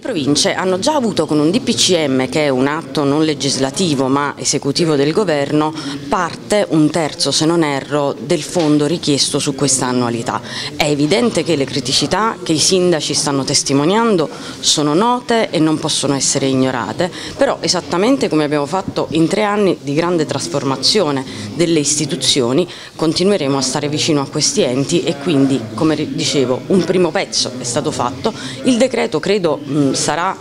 province hanno già avuto con un DPCM, che è un atto non legislativo ma esecutivo del governo, parte un terzo, se non erro, del fondo richiesto su questa annualità. È evidente che le criticità che i sindaci stanno testimoniando sono note e non possono essere ignorate, però esattamente come abbiamo fatto in 3 anni di grande trasformazione delle istituzioni continueremo a stare vicino a questi enti e quindi, come dicevo, un primo pezzo è stato fatto. Il decreto credo sarà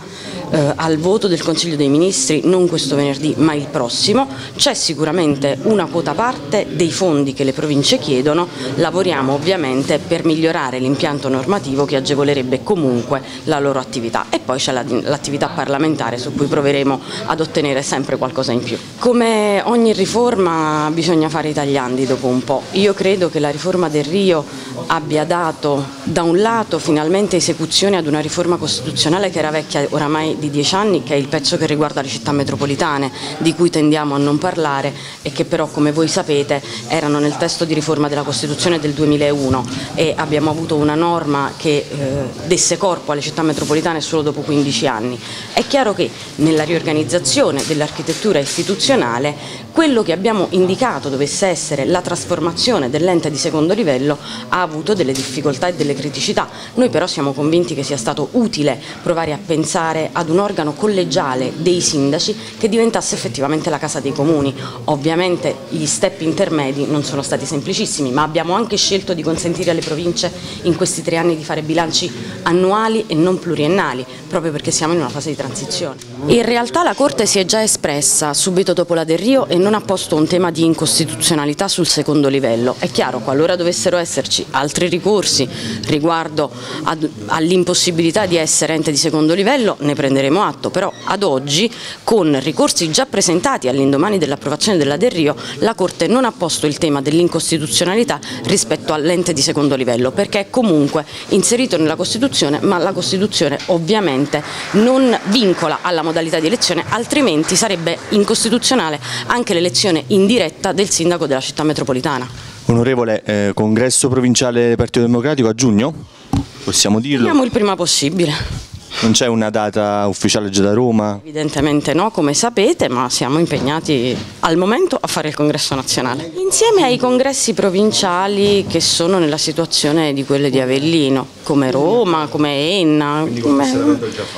al voto del Consiglio dei Ministri non questo venerdì ma il prossimo. C'è sicuramente una quota parte dei fondi che le province chiedono, lavoriamo ovviamente per migliorare l'impianto normativo che agevolerebbe comunque la loro attività e poi c'è l'attività parlamentare su cui proveremo ad ottenere sempre qualcosa in più. Come ogni riforma bisogna fare i tagliandi dopo un po'. Io credo che la riforma del Rio abbia dato da un lato finalmente esecuzione ad una riforma costituzionale che era vecchia oramai di 10 anni, che è il pezzo che riguarda le città metropolitane, di cui tendiamo a non parlare e che però, come voi sapete, erano nel testo di riforma della Costituzione del 2001 e abbiamo avuto una norma che desse corpo alle città metropolitane solo dopo 15 anni. È chiaro che nella riorganizzazione dell'architettura istituzionale quello che abbiamo indicato dovesse essere la trasformazione dell'ente di secondo livello ha avuto delle difficoltà e delle criticità. Noi però siamo convinti che sia stato utile provare a pensare ad un organo collegiale dei sindaci che diventasse effettivamente la Casa dei Comuni. Ovviamente gli step intermedi non sono stati semplicissimi, ma abbiamo anche scelto di consentire alle province in questi 3 anni di fare bilanci annuali e non pluriennali, proprio perché siamo in una fase di transizione. In realtà la Corte si è già espressa subito dopo la Del Rio e non ha posto un tema di incostituzionalità sul secondo livello. È chiaro, qualora dovessero esserci altri ricorsi riguardo all'impossibilità di essere ente di secondo livello ne prenderemo atto, però ad oggi con ricorsi già presentati all'indomani dell'approvazione della Del Rio la Corte non ha posto il tema dell'incostituzionalità rispetto all'ente di secondo livello, perché è comunque inserito nella Costituzione, ma la Costituzione ovviamente non vincola alla modalità di elezione, altrimenti sarebbe incostituzionale anche l'elezione indiretta del sindaco della città metropolitana. Onorevole, congresso provinciale del Partito Democratico a giugno? Possiamo dirlo? Speriamo il prima possibile. Non c'è una data ufficiale già da Roma? Evidentemente no, come sapete, ma siamo impegnati al momento a fare il congresso nazionale. Insieme ai congressi provinciali che sono nella situazione di quelle di Avellino, come Roma, come Enna. Quindi l'avete già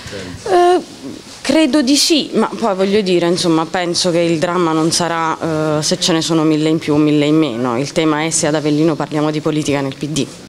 fatto? Credo di sì, ma poi voglio dire, insomma, penso che il dramma non sarà se ce ne sono 1000 in più o 1000 in meno. Il tema è se ad Avellino parliamo di politica nel PD.